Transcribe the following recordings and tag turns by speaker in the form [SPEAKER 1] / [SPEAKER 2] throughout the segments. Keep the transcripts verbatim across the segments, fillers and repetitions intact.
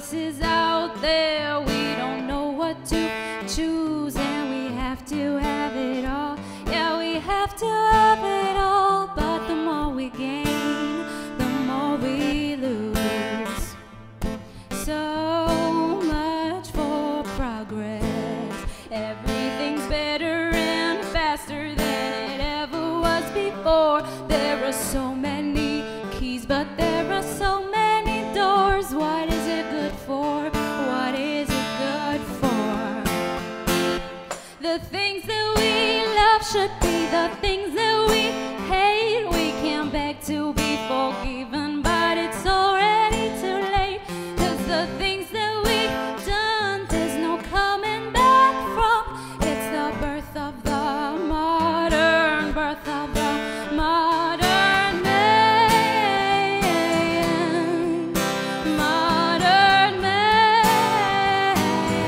[SPEAKER 1] choices out there. We don't know what to choose, and we have to have it all. Yeah, we have to have it all, but the more we gain, the more we lose. So much for progress. Everything's better and faster than it ever was before. There are so many keys, but there are so many doors. What is it good for? What is it good for? The things that we love should be the things that we hate. We can't beg to be forgiven, but it's already too late. 'Cause the things that we've done, there's no coming back from. It's the birth of the modern, birth of the modern man, modern man.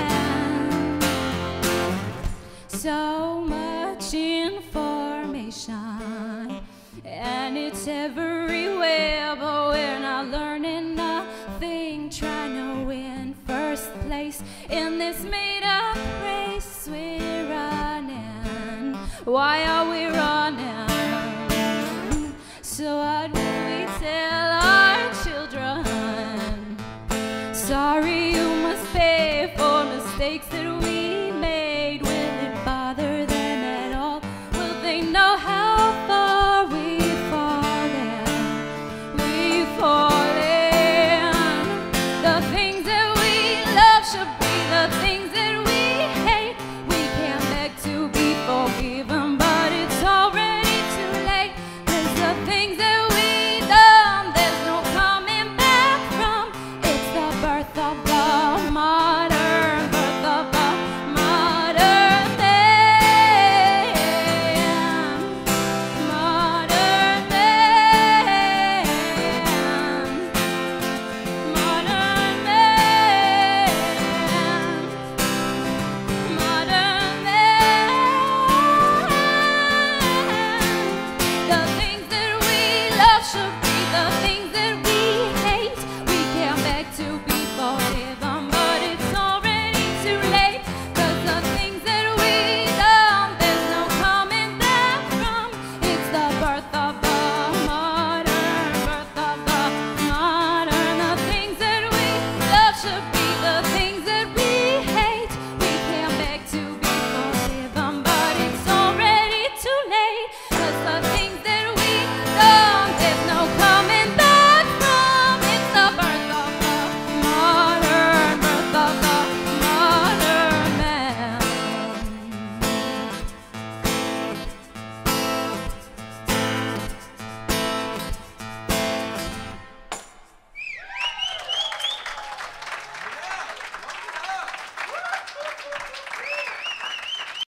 [SPEAKER 1] So much information, and it's everywhere, but we're not learning nothing, trying to win first place in this made-up race we're running. Why are